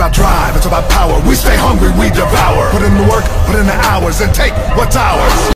about drive, it's about power. We stay hungry, we devour. Put in the work, put in the hours, and take what's ours.